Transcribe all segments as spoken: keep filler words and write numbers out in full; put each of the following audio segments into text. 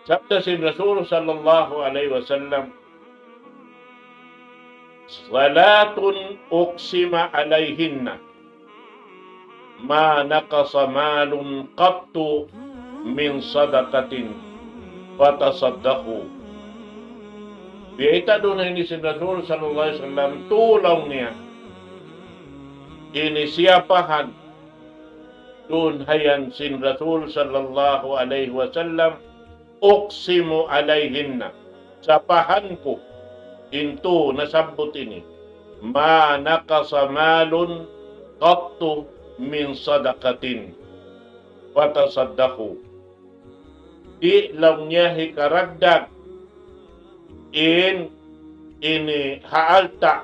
Sabda si Rasul sallallahu alaihi wasallam, salatun uqsima alaihinna ma naqasa malun qattu min sadaqatin fatasaddaqu. Biita doon ini si Rasul sallallahu alaihi wasallam tulaw niya ini siapahan doon hayan si Rasul sallallahu alaihi wasallam uqsimu alaihinna, sapahan ko into nasabot ini ma naqasa malun qattu min sadaqatin fatasaddaqu. Di lang niya hikaragdag in ini haalta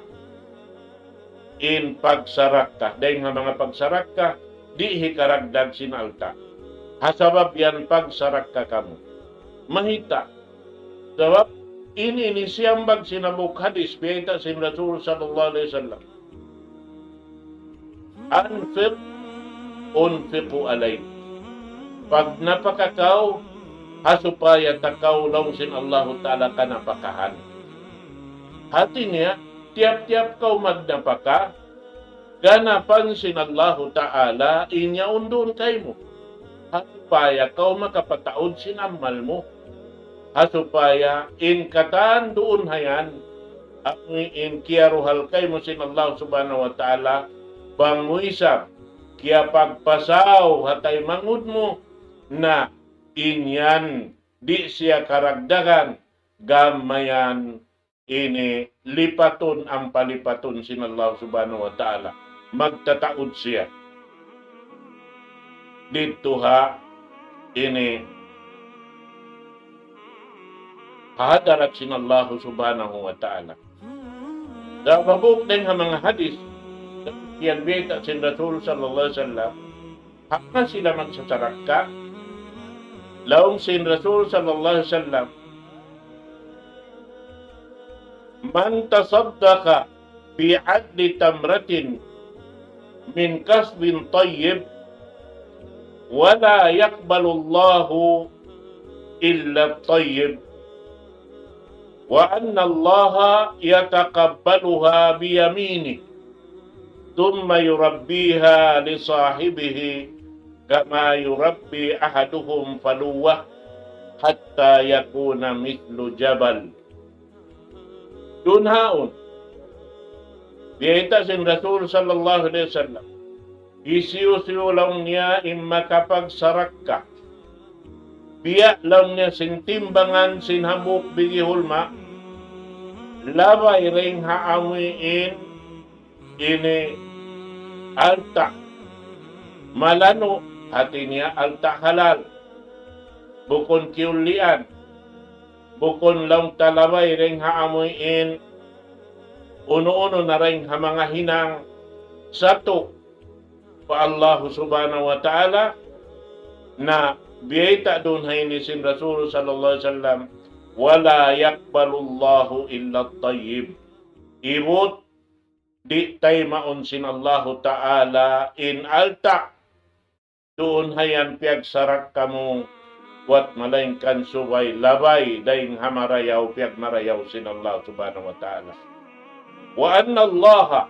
in pagsarakka. Dahil nga mga pagsarakka, di hikaragdag sinalta. Hasabab yan pagsarakka kamo. Mahita. Sabab, ini ni siyambag sinabuk hadis, biyata sin Rasul sallallahu alaihi wasallam. Anfiq, unfiqu alay. Pag napakakaw, hasupaya takaw lang sin Allah Ta'ala ka napakahan. Hati niya, tiap-tiap kau magnapaka, ganapan sin Allah Ta'ala, inya undun kay mo. Hasupaya kau makapataod sin amal mo. Hasupaya in katan doon hayan, ang in kiyaruhal kay mo sin Allah Subhanahu wa Ta'ala, banguisap, kaya pagpasaw hatay mangud mo na inyan di siya karagdagan gamayan ini lipaton ang palipaton sin Allah Subhanahu wa Ta'ala, magtataod siya dito ha ini hadarat sin Allah Subhanahu wa Ta'ala. Dababuk din ang mga hadis yan bita sin Rasul sallallahu alaihi wasallam, haka sila magsasarakka laong sin Rasul sallallahu alaihi wasallam, man tasaddaqa bi adli tamratin min kasbin tayyib wala yaqbalu Allahu illa tayyib wa anna Allaha yataqabbaluha bi yaminihi thumma yurabbiha li sahibihi kama yurabbi ahaduhum faluwah hatta yakuna mithlu jabal. Dunhaun biita sin Rasul sallallahu alaihi wasallam, isiyo-siyo lang niya imma kapag sarakka, biya lang niya sin timbangan sin hamuk bigi hulma, labay ring haawiin ini alta malano hati niya alta halal bukon kiulian bukon lang talabay ring haamuin uno-uno na ring ha mga hinang sato pa Allah Subhanahu wa Ta'ala na biyayta doon hayni sin Rasul sallallahu alaihi wasallam, wala yakbalu Allahu illa tayyib. Ibot di tay maun sin Allah Ta'ala in alta doon hayan piag sarak kamo wat malaingkan subay labay daing hamarayaw piag marayaw sin Allah Subhanahu wa Ta'ala. Wa anna Allah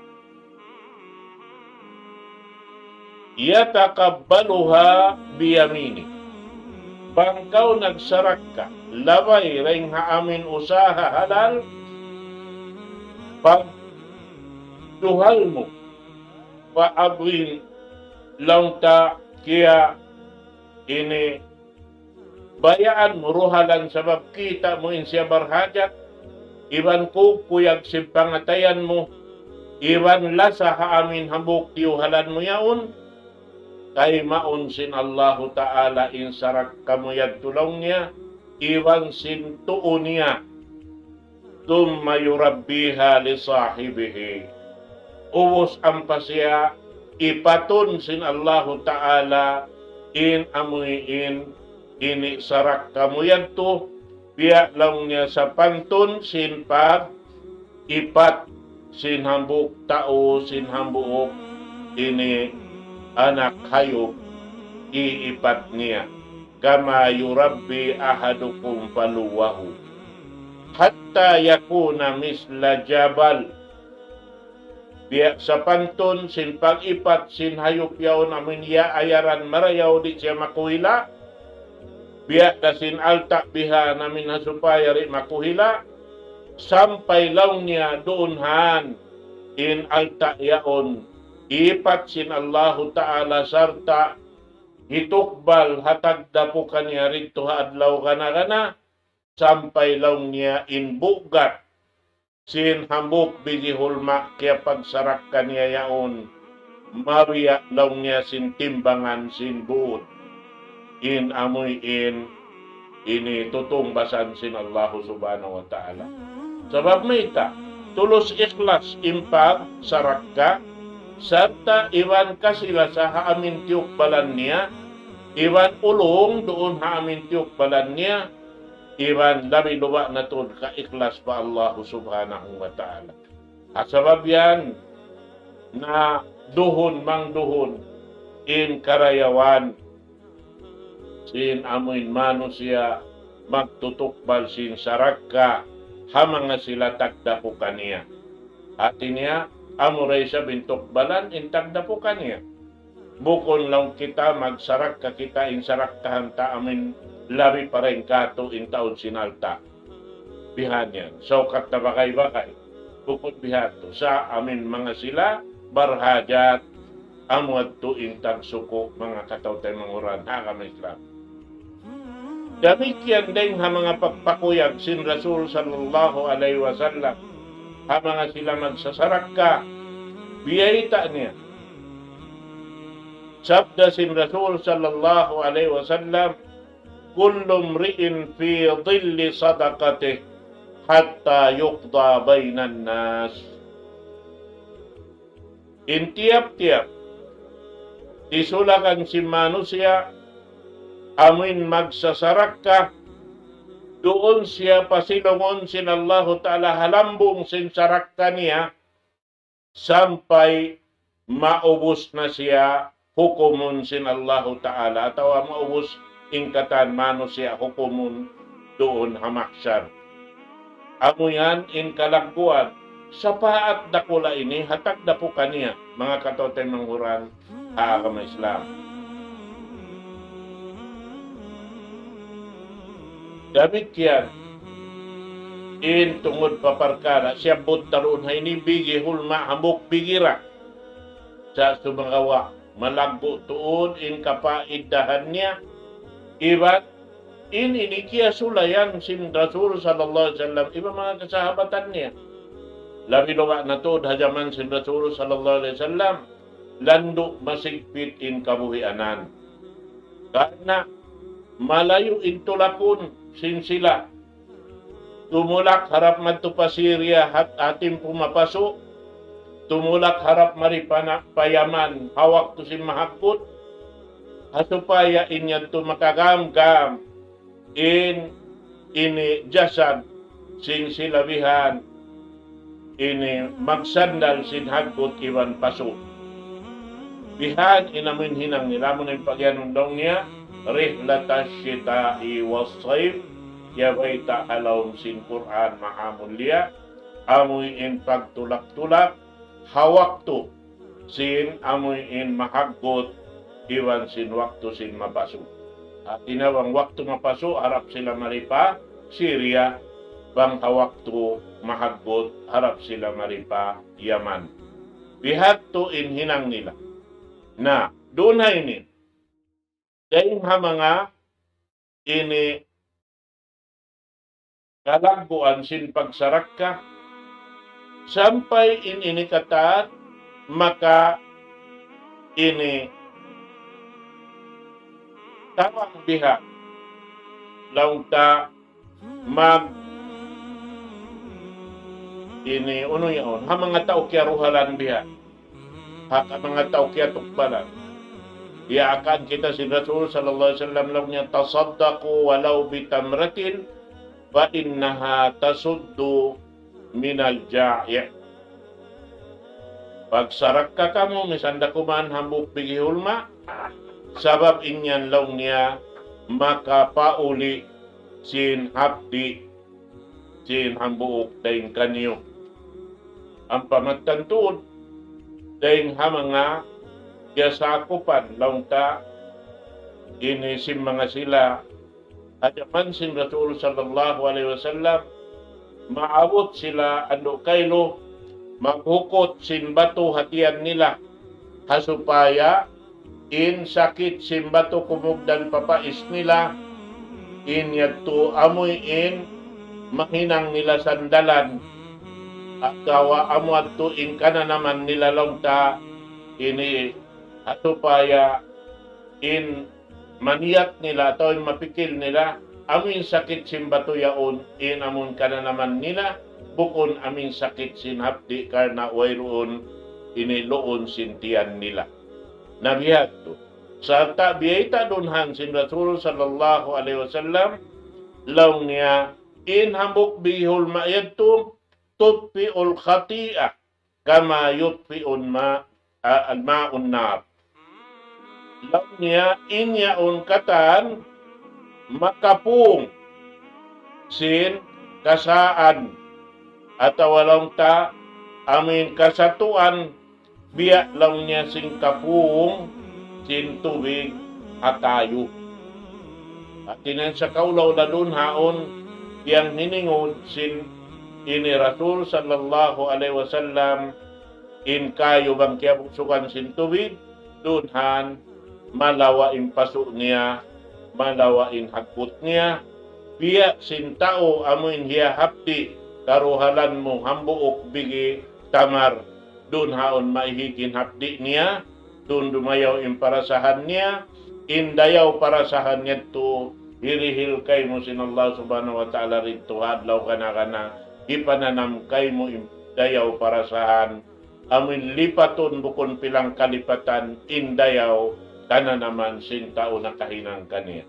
yataqabbaluha biyamini. Bangkaw nagsarak ka labay ring haamin usaha halal, pag duhal mo paabrin lang ta kaya ini bayaan mo ruhalan sabab kita mo in siya barhajat iban ko kuyag simpangatayan mo iban lasa haamin hambuk tiyuhalan mo yaon kay maun sin Allah Ta'ala in sarak kamuyag tulong niya iban sin tuon niya thumma yurabbiha li sahibihi. Uwos ang pasya ipatun sin Allah Ta'ala in amuin ini sarak kamuyag to biya lang niya sa pantun sin pag ipat sin hambuk tao sin hambuk ini anak hayop iipat niya kama yurabbi ahadukum faluwahu hatta yakuna misla jabal. Biya sa pantun sin pag-ipat sin hayop yaon amin ya ayaran marayaw di siya makuhila. Biya kasin alta biha namin hasupaya ri makuhila. Sampai law niya doonhan in alta yaon ipat sin Allahu Ta'ala sarta hitukbal hatag dapo kanya rito adlaw gana-gana sampai law niya in bugat sin hambuk bigi hulma kaya pagsarak kanya yaon mabiya law niya sin timbangan sin buot in amoy in ini tutumbasan sin Allahu Subhanahu wa Ta'ala. Sabab may ita tulos ikhlas impag sarak ka sarta iwan ka sila sa haamin tiyuk balan niya iwan ulong doon haamin tiyuk balan niya iwan labi luwa na to ka ikhlas pa Allah Subhanahu wa Ta'ala. At sabab yan na duhon mang duhon in karayawan sin amoy manusia magtutukbal sin saragka hamang nga sila tagdapo kaniya. At niya amuray sa bintukbalan in tagdapo kaniya. Bukon lang kita magsarak ka kita in saraktahan ta amin labi pa rin kato in taon sinalta. Bihan yan. So kat na bakay-bakay. Bukod bihan to. Sa amin mga sila barhajat amuat to in tagsuko mga katawtay manguran. Hakam Islam. Damikian din ha mga pagpakuyag sin Rasul sallallahu alaihi wasallam. Ha mga sila magsasarak ka. Biyayita niya. Sabda sin Rasul sallallahu alaihi wasallam kullum ri'in fi dhilli sadaqatih hatta yuqda bainan nas. In tiap-tiap isulakan si manusia amin magsasarak ka doon siya pasilungon sin Allah Ta'ala halambong sin sarak ka niya sampai maubos na siya hukumun sin Allah Ta'ala atau maubos ingkatan manusia hukumun doon hamaksyar. Amo yan in kalagpuan sa paat dakula ini hatag dapo kaniya mga katotay manghuran agama Islam. Damit yan in tungod paparkara siya taron hay ni bigi hulma hambuk bigira sa sumagawa malagbo tuon in kapaidahan niya ibat in inikiya sulayan sin Rasul sallallahu alaihi wasallam iba mga kasahabatan niya labi luwa na to hajaman sin Rasul sallallahu alaihi wasallam lando masigpit in kabuhianan karena malayo in tulakon sin sila tumulak harap madto Syria hat ating pumapaso tumulak harap maripana payaman hawak to sin mahakot hasupaya inyan to makagamgam in ini jasad sin silabihan ini magsandal sin hagot iwan paso bihan inamin hinang nilamon ng pagyanundong niya rihlata syita'i was-sayf yabaita halawm sin Quran mahamul liya amoy in pagtulak-tulak hawak to sin amoy in mahagot iwan sin waktu sin mapaso. At tinawang waktu mapaso, harap sila maripa, Syria, bang hawaktu mahagot, harap sila maripa, Yaman. Bihat to in hinang nila. Na, doon na ini, dahil ha mga ini kalagbuan sin pagsarak ka, sampai in ini katat, maka ini tawang biha laung ta mag ini uno yaon ha mga tao kya ruhalan biha ha mga tao kya tukbalan ya akan kita si Rasul sallallahu alaihi wasallam laung niya tasaddaqu walau bitamratin fa innaha tasuddu minal ja'i' pagsarak ka kamo misanda kuman hambuk bigi hulma sabab inyan law niya makapauli sin hapdi sin hambuok daing kanyo. Ang pamatantuod daing hamanga yasakupan laung ta ini sim mga sila hadaman sin Rasul sallallahu alaihi wasallam maabot sila ando kaylo maghukot sin bato hatian nila hasupaya in sakit sin bato kumugdan papais nila in yadto amoy in mahinang nila sandalan at kawa amo adto in kana naman nila longta ini hasupaya in maniyak nila atau mapikil nila amin sakit sin bato yaon in amon kana naman nila bukon amin sakit sin hapdi karna wayroon iniloon sin tiyan nila. Nabiyat to. Sa ta biyayta dunhan sin Rasul sallallahu alaihi wasallam law niya in hambuk bihul ma'yad to tutfi'ul khati'ah kama yutfi'un ma al-ma'un nar. Law niya inyaon katan makapung sin kasaan atau walang ta amin kasatuan biya lang niya sing kapung sin tubig atayo. At tinan sa kaulaw ladun haon yang hiningon sin ini Rasul sallallahu alaihi wasallam in kayo bang kaya buksukan sin tubig dunhan malawa impaso niya malawain hakot niya biya sin tao amuin hiya hapdi karuhalan mo hambuok bigi tamar dun haon maihikin hapdi niya dun dumayaw imparasahan niya indayaw parasahan niya to hirihil kay mo sin Allah subhanahu wa ta'ala rito hadlaw kana kana ipananam kay mo indayaw parasahan amin lipaton bukon pilang kalipatan indayaw kana naman sin tao na kahinang kaniya.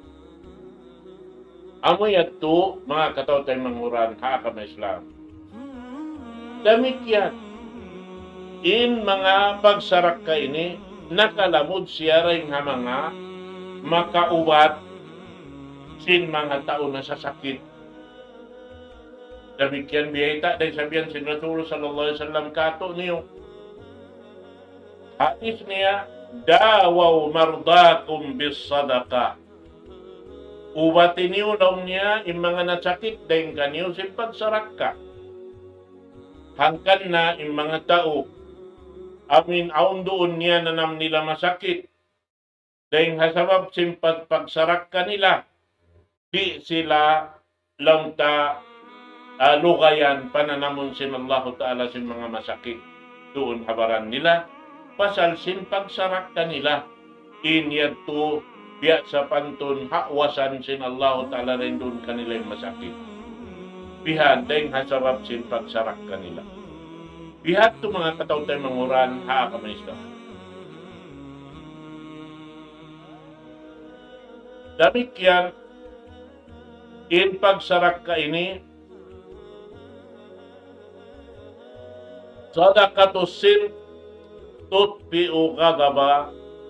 Amo yato mga katawtay manguran haakam Islam. Damit yan. In mga pagsarak ka ini nakalamod siya rin nga mga makaubat sin mga tao na sasakit. Damit yan biyayta dahil sabihan sin Rasul sallallahu alaihi wasallam kato niyo. Hadis niya dawaw mardakum bis sadaqah. Ubatin niyo daw niya yung mga nasakit dahil kanyo si pagsarak ka. Hangkan na yung mga tao amin aon doon niya nanam nila masakit dahil hasabab simpat pagsarak ka nila di sila lang ta uh, lugayan pananamon sin Allah Ta'ala sin mga masakit doon habaran nila pasal sin pagsarak kanila inyad to biya sa pantun hakwasan sin Allah Ta'ala rin doon kanila yung masakit bihan dahil hasarap sin pagsarak kanila bihat to mga katawtay manguran haakam Islam. Damit yan in pagsarak ka ini sadaqatus sir tutfi'u ghadaba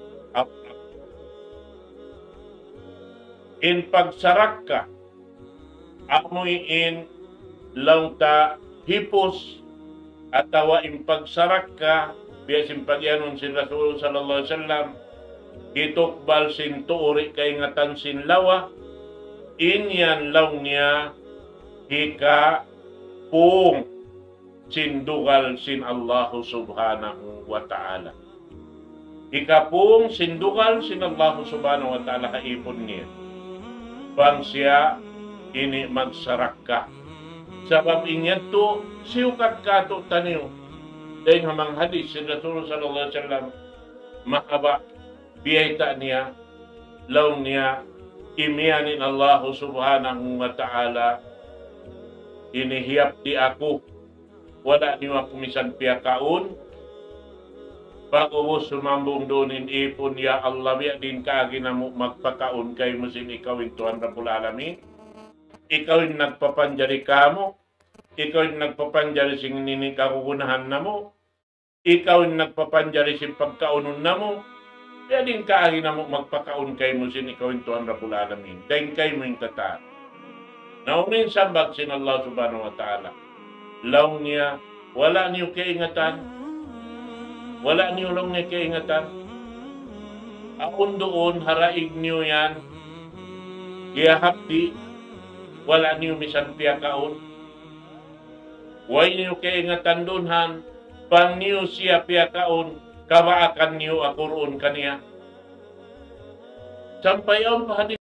in pagsarak ka amoy in langta hipos atawa in pagsarak ka biyasin pagyanon sin Rasul sallallahu alaihi wasallam itukbal sin tuuri kay ngatan sin lawa inyan law niya hika pung sindugal sin Allah subhanahu wa ta'ala. Ikapung sindugal sin Allah subhanahu wa ta'ala kaipon niya. Bang siya ini magsarak ka. Sabab inyan to siukat ka to taniyo. Dahil hamang hadis sin Rasul sallallahu alaihi wasallam mahaba biyayta niya law niya imiyanin Allah subhanahu wa ta'ala inihiyap di ako wala niwa kumisan piyakaon bago mo sumambong doon ipon ya Allah biya din kaagi na mo magpakaon kay mo sin ikawin Tuhan Rabbul Alamin ikawin nagpapanjari ka mo ikawin nagpapanjari sing nini kakukunahan na mo ikawin nagpapanjari sin pagkaunon na mo Kaya din kaahin na mo magpakaon kay mo sin ikaw yung Tuhan Rabbul Alamin. Dahil kay mo yung kata. Naunin sambag sin Allah subhanahu wa ta'ala. Law niya, wala niyo kaingatan. Wala niyo lang niya kaingatan. Aon doon, haraig niyo yan. Kaya hapdi, wala niyo misan piya kaon. Huwag niyo kaingatan doon han. Pang niyo siya piya kaon. Kawaakan niyo ako roon kaniya. Sampay ang